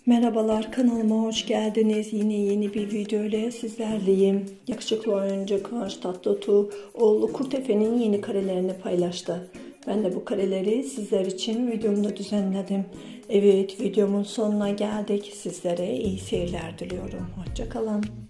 Merhabalar, kanalıma hoş geldiniz. Yine yeni bir video ile sizlerleyim. Yakışıklı oyuncu Kıvanç Tatlıtuğ oğlu Kurtefe'nin yeni karelerini paylaştı. Ben de bu kareleri sizler için videomda düzenledim. Evet, videomun sonuna geldik. Sizlere iyi seyirler diliyorum. Hoşça kalın.